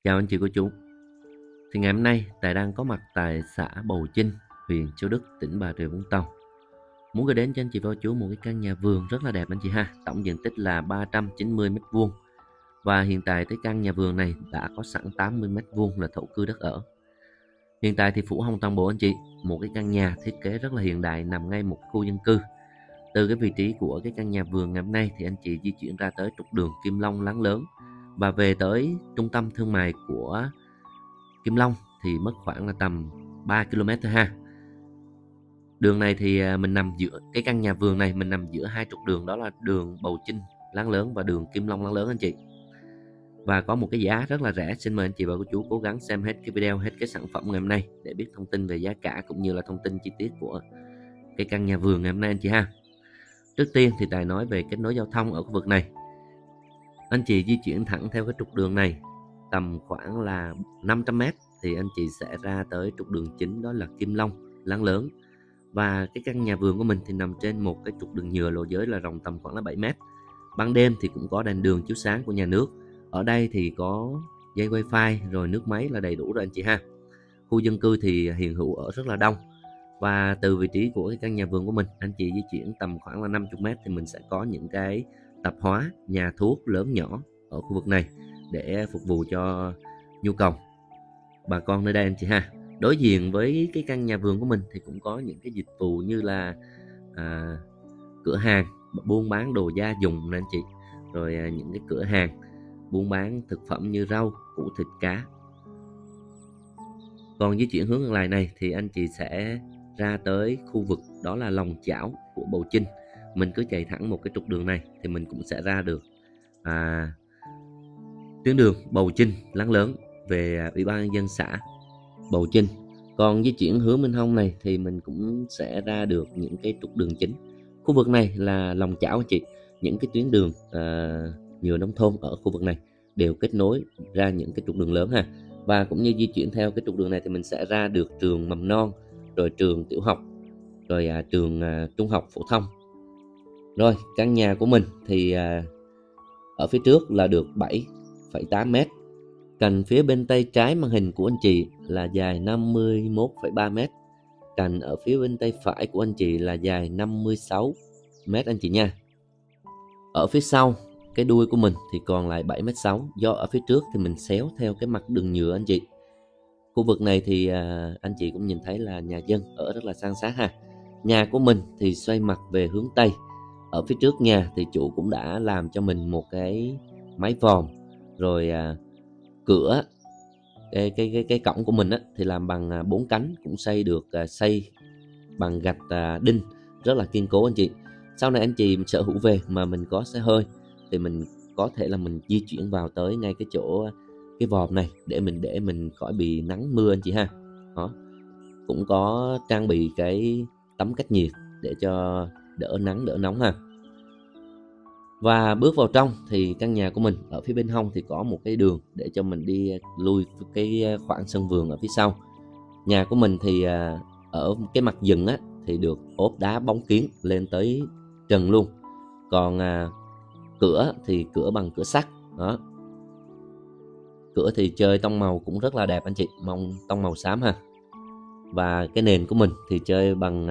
Chào anh chị cô chú. Thì ngày hôm nay Tài đang có mặt tại xã Bầu Chinh, huyện Châu Đức, tỉnh Bà Rịa Vũng Tàu. Muốn gửi đến cho anh chị và cô chú một cái căn nhà vườn rất là đẹp anh chị ha. Tổng diện tích là 390 m². Và hiện tại cái căn nhà vườn này đã có sẵn 80 m² là thổ cư đất ở. Hiện tại thì phủ hồng toàn bộ anh chị. Một cái căn nhà thiết kế rất là hiện đại nằm ngay một khu dân cư. Từ cái vị trí của cái căn nhà vườn ngày hôm nay thì anh chị di chuyển ra tới trục đường Kim Long Láng Lớn và về tới trung tâm thương mại của Kim Long thì mất khoảng là tầm 3 km thôi ha. Đường này thì mình nằm giữa cái căn nhà vườn này, mình nằm giữa hai trục đường, đó là đường Bầu Chinh Láng Lớn và đường Kim Long Láng Lớn anh chị. Và có một cái giá rất là rẻ. Xin mời anh chị và cô chú cố gắng xem hết cái video, hết cái sản phẩm ngày hôm nay để biết thông tin về giá cả cũng như là thông tin chi tiết của cái căn nhà vườn ngày hôm nay anh chị ha. Trước tiên thì Tài nói về kết nối giao thông ở khu vực này. Anh chị di chuyển thẳng theo cái trục đường này tầm khoảng là 500 m thì anh chị sẽ ra tới trục đường chính, đó là Kim Long Láng Lớn. Và cái căn nhà vườn của mình thì nằm trên một cái trục đường nhựa lộ giới là rộng tầm khoảng là 7 m. Ban đêm thì cũng có đèn đường chiếu sáng của nhà nước. Ở đây thì có dây wifi rồi nước máy là đầy đủ rồi anh chị ha. Khu dân cư thì hiện hữu ở rất là đông. Và từ vị trí của cái căn nhà vườn của mình, anh chị di chuyển tầm khoảng là 50 m thì mình sẽ có những cái tạp hóa, nhà thuốc lớn nhỏ ở khu vực này để phục vụ cho nhu cầu bà con nơi đây anh chị ha. Đối diện với cái căn nhà vườn của mình thì cũng có những cái dịch vụ như là cửa hàng buôn bán đồ gia dụng nè anh chị, rồi những cái cửa hàng buôn bán thực phẩm như rau, củ, thịt, cá. Còn di chuyển hướng ngược lại này thì anh chị sẽ ra tới khu vực đó là lòng chảo của Bầu Chinh. Mình cứ chạy thẳng một cái trục đường này thì mình cũng sẽ ra được tuyến đường Bầu Chinh Láng Lớn về Ủy ban nhân dân xã Bầu Chinh. Còn di chuyển hướng bên hông này thì mình cũng sẽ ra được những cái trục đường chính. Khu vực này là lòng chảo anh chị. Những cái tuyến đường nhựa nông thôn ở khu vực này đều kết nối ra những cái trục đường lớn ha. Và cũng như di chuyển theo cái trục đường này thì mình sẽ ra được trường mầm non, rồi trường tiểu học, rồi trường trung học phổ thông. Rồi căn nhà của mình thì ở phía trước là được 7,8 m. Cạnh phía bên tay trái màn hình của anh chị là dài 51,3 m. Cạnh ở phía bên tay phải của anh chị là dài 56 m anh chị nha. Ở phía sau cái đuôi của mình thì còn lại 7,6 m, do ở phía trước thì mình xéo theo cái mặt đường nhựa anh chị. Khu vực này thì anh chị cũng nhìn thấy là nhà dân ở rất là san sát ha. Nhà của mình thì xoay mặt về hướng Tây. Ở phía trước nhà thì chủ cũng đã làm cho mình một cái mái vòm, rồi cửa cái cổng của mình á, thì làm bằng 4 cánh, cũng xây bằng gạch đinh rất là kiên cố anh chị. Sau này anh chị sở hữu về mà mình có xe hơi thì mình có thể là mình di chuyển vào tới ngay cái chỗ cái vòm này để mình khỏi bị nắng mưa anh chị ha. Đó. Cũng có trang bị cái tấm cách nhiệt để cho đỡ nắng đỡ nóng ha. Và bước vào trong thì căn nhà của mình ở phía bên hông thì có một cái đường để cho mình đi lui cái khoảng sân vườn ở phía sau. Nhà của mình thì ở cái mặt rừng á thì được ốp đá bóng kiến lên tới trần luôn. Còn cửa thì cửa bằng cửa sắt. Đó. Cửa thì chơi tông màu cũng rất là đẹp anh chị, tông màu xám ha. Và cái nền của mình thì chơi bằng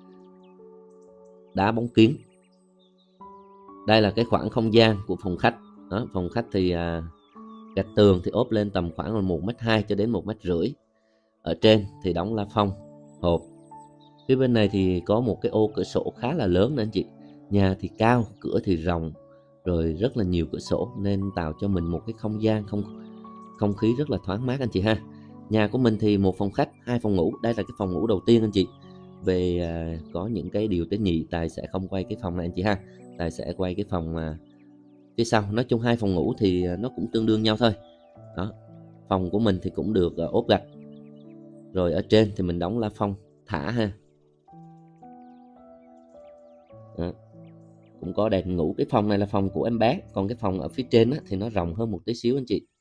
đá bóng kiến. Đây là cái khoảng không gian của phòng khách. Đó, phòng khách thì gạch tường thì ốp lên tầm khoảng là 1,2 m cho đến 1,5 m. Ở trên thì đóng la phong hộp. Phía bên này thì có một cái ô cửa sổ khá là lớn nữa anh chị. Nhà thì cao, cửa thì rộng, rồi rất là nhiều cửa sổ nên tạo cho mình một cái không gian không khí rất là thoáng mát anh chị ha. Nhà của mình thì một phòng khách, 2 phòng ngủ. Đây là cái phòng ngủ đầu tiên anh chị. Về có những cái điều tế nhị Tài sẽ không quay cái phòng này anh chị ha. Tài sẽ quay cái phòng phía sau. Nói chung 2 phòng ngủ thì nó cũng tương đương nhau thôi. Đó. Phòng của mình thì cũng được ốp gạch. Rồi ở trên thì mình đóng la phong thả ha. Đó. Cũng có đèn ngủ. Cái phòng này là phòng của em bé. Còn cái phòng ở phía trên á, thì nó rộng hơn một tí xíu anh chị.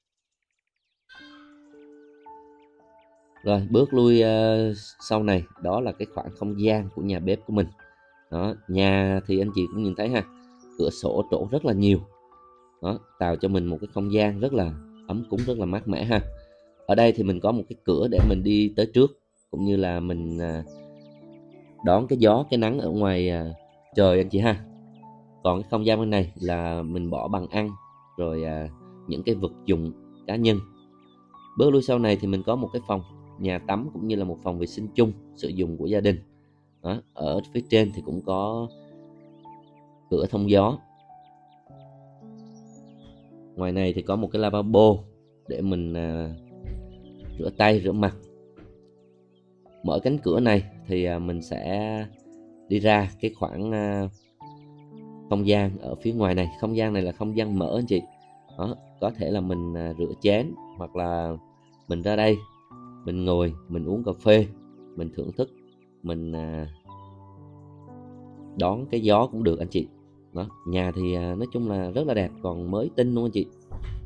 Rồi bước lui sau này đó là cái khoảng không gian của nhà bếp của mình. Đó, nhà thì anh chị cũng nhìn thấy ha, cửa sổ trổ rất là nhiều. Đó, tạo cho mình một cái không gian rất là ấm cúng, rất là mát mẻ ha. Ở đây thì mình có một cái cửa để mình đi tới trước, cũng như là mình đón cái gió, cái nắng ở ngoài trời anh chị ha. Còn cái không gian bên này là mình bỏ bàn ăn, rồi những cái vật dụng cá nhân. Bước lui sau này thì mình có một cái phòng nhà tắm, cũng như là một phòng vệ sinh chung sử dụng của gia đình. Đó, ở phía trên thì cũng có cửa thông gió. Ngoài này thì có một cái lavabo để mình rửa tay, rửa mặt. Mở cánh cửa này thì mình sẽ đi ra cái khoảng không gian ở phía ngoài này. Không gian này là không gian mở anh chị. Đó, có thể là mình rửa chén, hoặc là mình ra đây mình ngồi, mình uống cà phê, mình thưởng thức, mình đón cái gió cũng được anh chị. Đó, nhà thì nói chung là rất là đẹp, còn mới tinh luôn anh chị.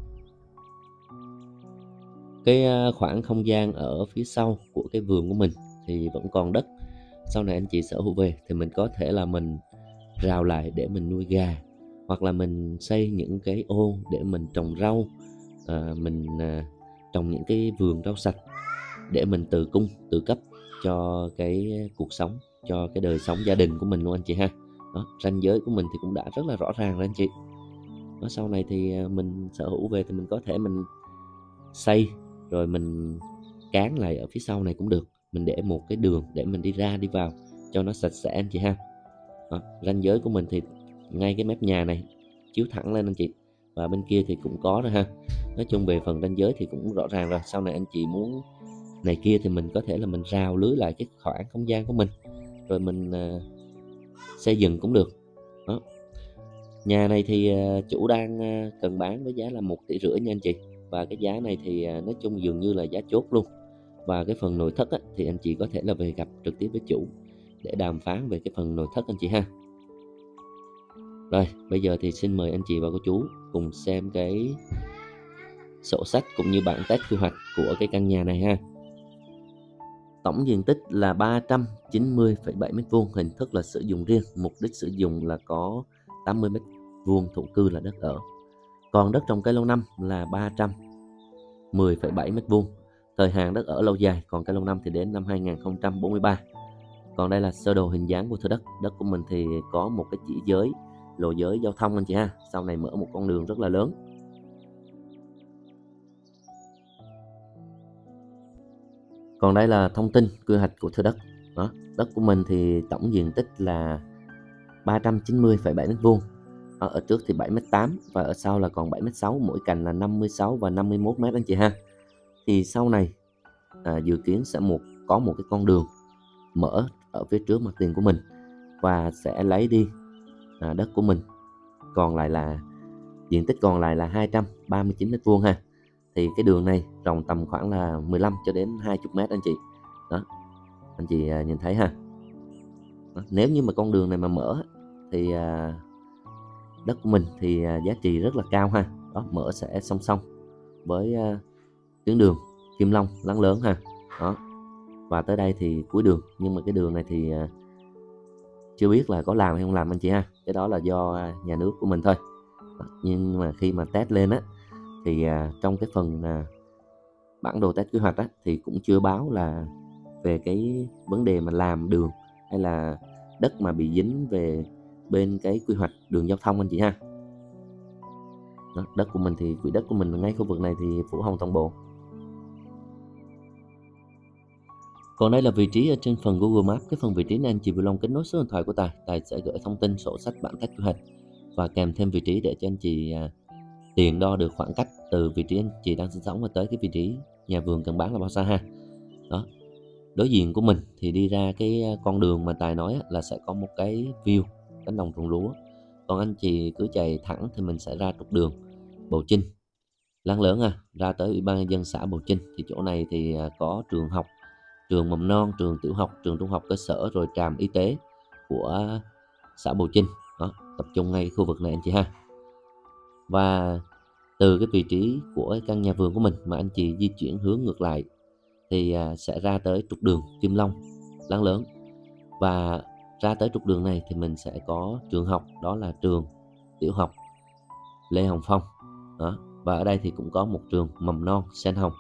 Cái khoảng không gian ở phía sau của cái vườn của mình thì vẫn còn đất. Sau này anh chị sở hữu về thì mình có thể là mình rào lại để mình nuôi gà, hoặc là mình xây những cái ô để mình trồng rau, mình trồng những cái vườn rau sạch để mình tự cung tự cấp cho cái cuộc sống, cho cái đời sống gia đình của mình luôn anh chị ha. Đó, ranh giới của mình thì cũng đã rất là rõ ràng rồi anh chị. Đó, sau này thì mình sở hữu về thì mình có thể mình xây, rồi mình cán lại ở phía sau này cũng được. Mình để một cái đường để mình đi ra đi vào cho nó sạch sẽ anh chị ha. Đó, ranh giới của mình thì ngay cái mép nhà này chiếu thẳng lên anh chị, và bên kia thì cũng có rồi ha. Nói chung về phần ranh giới thì cũng rõ ràng rồi. Sau này anh chị muốn này kia thì mình có thể là mình rào lưới lại cái khoảng không gian của mình, rồi mình xây dựng cũng được. Đó, nhà này thì chủ đang cần bán với giá là 1,5 tỷ nha anh chị. Và cái giá này thì nói chung dường như là giá chốt luôn. Và cái phần nội thất thì anh chị có thể là về gặp trực tiếp với chủ để đàm phán về cái phần nội thất anh chị ha. Rồi bây giờ thì xin mời anh chị và cô chú cùng xem cái sổ sách cũng như bản test quy hoạch của cái căn nhà này ha. Tổng diện tích là 390,7 m², hình thức là sử dụng riêng, mục đích sử dụng là có 80 m² thổ cư là đất ở. Còn đất trồng cây lâu năm là 310,7 m², thời hạn đất ở lâu dài, còn cây lâu năm thì đến năm 2043. Còn đây là sơ đồ hình dáng của thửa đất. Đất của mình thì có một cái chỉ giới, lộ giới giao thông anh chị ha. Sau này mở một con đường rất là lớn. Còn đây là thông tin quy hoạch của thửa đất. Đó, đất của mình thì tổng diện tích là 390,7 m². Ở trước thì 7,8 m và ở sau là còn 7,6 m, mỗi cạnh là 56 và 51 m anh chị ha. Thì sau này dự kiến sẽ có một cái con đường mở ở phía trước mặt tiền của mình, và sẽ lấy đi đất của mình, còn lại là diện tích còn lại là 239 m² ha. Thì cái đường này rộng tầm khoảng là 15 cho đến 20 m anh chị. Đó, anh chị nhìn thấy ha. Đó, nếu như mà con đường này mà mở thì đất của mình thì giá trị rất là cao ha. Đó, mở sẽ song song với tuyến đường Kim Long Láng Lớn ha. Đó, và tới đây thì cuối đường, nhưng mà cái đường này thì chưa biết là có làm hay không làm anh chị ha. Cái đó là do nhà nước của mình thôi. Đó, nhưng mà khi mà test lên thì trong cái phần bản đồ test quy hoạch thì cũng chưa báo là về cái vấn đề mà làm đường hay là đất mà bị dính về bên cái quy hoạch đường giao thông anh chị ha. Đó, đất của mình thì quỹ đất của mình ngay khu vực này thì phủ hồng toàn bộ. Còn đây là vị trí ở trên phần Google Maps. Cái phần vị trí này anh chị vui lòng kết nối số điện thoại của Tài. Tài sẽ gửi thông tin sổ sách bản test quy hoạch và kèm thêm vị trí để cho anh chị tiện đo được khoảng cách từ vị trí anh chị đang sinh sống và tới cái vị trí nhà vườn cần bán là bao xa ha. Đó, đối diện của mình thì đi ra cái con đường mà Tài nói là sẽ có một cái view cánh đồng trồng lúa. Còn anh chị cứ chạy thẳng thì mình sẽ ra trục đường Bầu Chinh Láng Lớn ra tới Ủy ban nhân dân xã Bầu Chinh. Thì chỗ này thì có trường học, trường mầm non, trường tiểu học, trường trung học cơ sở, rồi trạm y tế của xã Bầu Chinh. Đó, tập trung ngay khu vực này anh chị ha. Và từ cái vị trí của căn nhà vườn của mình mà anh chị di chuyển hướng ngược lại thì sẽ ra tới trục đường Kim Long Láng Lớn. Và ra tới trục đường này thì mình sẽ có trường học, đó là trường tiểu học Lê Hồng Phong. Đó, Và ở đây thì cũng có một trường mầm non sen hồng.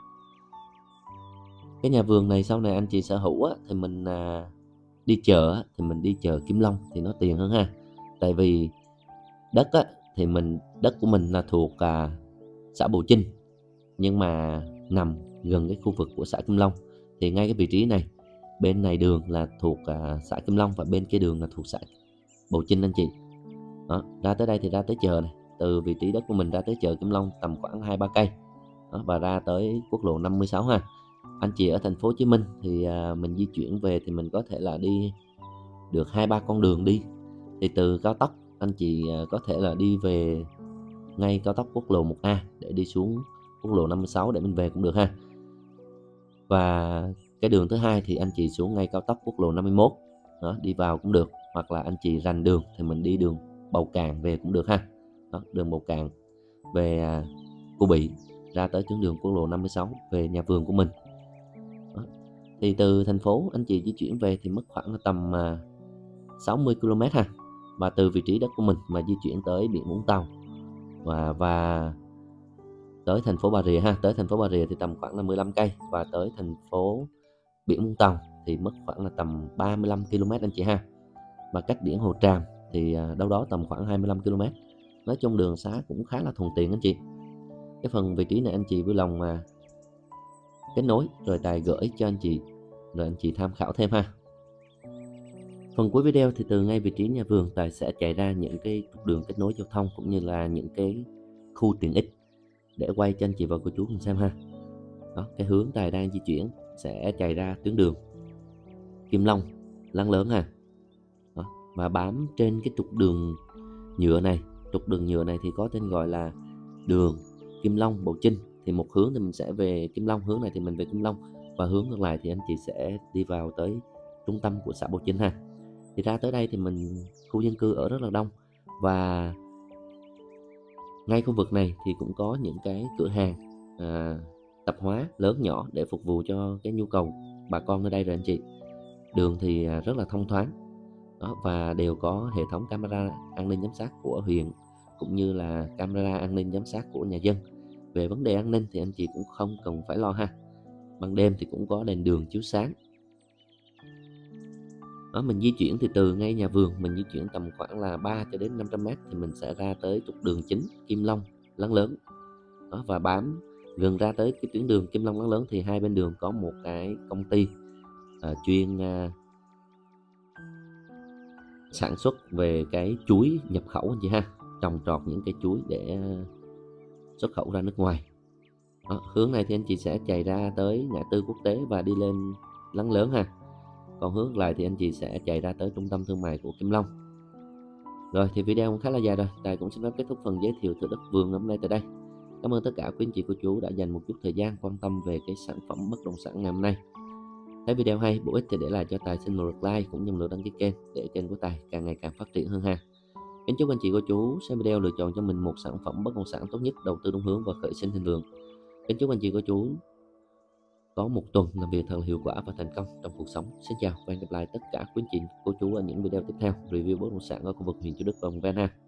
Cái nhà vườn này sau này anh chị sở hữu á, thì mình đi chợ á, thì mình đi chợ Kim Long thì nó tiền hơn ha. Tại vì đất á, thì đất của mình là thuộc xã Bầu Chinh, nhưng mà nằm gần cái khu vực của xã Kim Long. Thì ngay cái vị trí này, bên này đường là thuộc xã Kim Long và bên kia đường là thuộc xã Bầu Chinh anh chị. Đó, ra tới đây thì ra tới chợ này, từ vị trí đất của mình ra tới chợ Kim Long tầm khoảng 2-3 cây. Đó, và ra tới quốc lộ 56 ha. Anh chị ở thành phố Hồ Chí Minh thì mình di chuyển về thì mình có thể là đi được 2-3 con đường đi. Thì từ cao tốc anh chị có thể là đi về ngay cao tốc quốc lộ 1A để đi xuống quốc lộ 56 để mình về cũng được ha. Và cái đường thứ hai thì anh chị xuống ngay cao tốc quốc lộ 51 đó, đi vào cũng được, hoặc là anh chị rành đường thì mình đi đường Bầu Cạn về cũng được ha. Đó, đường Bầu Cạn về Cô Bị ra tới tuyến đường quốc lộ 56 về nhà vườn của mình. Đó. Thì từ thành phố anh chị di chuyển về thì mất khoảng là tầm 60 km ha. Và từ vị trí đất của mình mà di chuyển tới biển Vũng Tàu và tới thành phố Bà Rịa ha, tới thành phố Bà Rịa thì tầm khoảng là 15 cây, và tới thành phố biển Vũng Tàu thì mất khoảng là tầm 35 km anh chị ha. Và cách biển Hồ Tràm thì đâu đó tầm khoảng 25 km. Nói chung đường xá cũng khá là thuận tiện anh chị. Cái phần vị trí này anh chị vui lòng kết nối rồi Tài gửi cho anh chị, rồi anh chị tham khảo thêm ha. Phần cuối video thì từ ngay vị trí nhà vườn Tài sẽ chạy ra những cái trục đường kết nối giao thông cũng như là những cái khu tiện ích để quay cho anh chị và cô chú cùng xem ha. Đó, cái hướng Tài đang di chuyển sẽ chạy ra tuyến đường Kim Long Láng Lớn ha. Đó, và bám trên cái trục đường nhựa này. Trục đường nhựa này thì có tên gọi là đường Kim Long Bầu Chinh. Thì một hướng thì mình sẽ về Kim Long, hướng này thì mình về Kim Long, và hướng ngược lại thì anh chị sẽ đi vào tới trung tâm của xã Bầu Chinh ha. Thì ra tới đây thì khu dân cư ở rất là đông, và ngay khu vực này thì cũng có những cái cửa hàng tạp hóa lớn nhỏ để phục vụ cho cái nhu cầu bà con ở đây rồi anh chị. Đường thì rất là thông thoáng. Đó, và đều có hệ thống camera an ninh giám sát của huyện cũng như là camera an ninh giám sát của nhà dân. Về vấn đề an ninh thì anh chị cũng không cần phải lo ha. Ban đêm thì cũng có đèn đường chiếu sáng. Đó, mình di chuyển thì từ ngay nhà vườn mình di chuyển tầm khoảng là 3 cho đến 500 m thì mình sẽ ra tới trục đường chính Kim Long Láng Lớn. Đó, và bám gần ra tới cái tuyến đường Kim Long Láng Lớn thì hai bên đường có một cái công ty chuyên sản xuất về cái chuối nhập khẩu anh chị ha, trồng trọt những cây chuối để xuất khẩu ra nước ngoài. Đó, hướng này thì anh chị sẽ chạy ra tới ngã tư quốc tế và đi lên Láng Lớn ha. Còn hướng lại thì anh chị sẽ chạy ra tới trung tâm thương mại của Kim Long. Rồi thì video cũng khá là dài rồi, Tài cũng xin phép kết thúc phần giới thiệu thửa đất vườn hôm nay tại đây. Cảm ơn tất cả quý anh chị cô chú đã dành một chút thời gian quan tâm về cái sản phẩm bất động sản ngày hôm nay. Thấy video hay bổ ích thì để lại cho Tài xin một lượt like cũng như một lượt đăng ký kênh để kênh của Tài càng ngày càng phát triển hơn ha. Kính chúc anh chị cô chú xem video lựa chọn cho mình một sản phẩm bất động sản tốt nhất, đầu tư đúng hướng và khởi sinh thịnh vượng. Kính chúc anh chị cô chú có một tuần làm việc thật là hiệu quả và thành công trong cuộc sống. Xin chào và hẹn gặp lại tất cả quý anh chị cô chú ở những video tiếp theo review bất động sản ở khu vực huyện Châu Đức và vùng ven ha.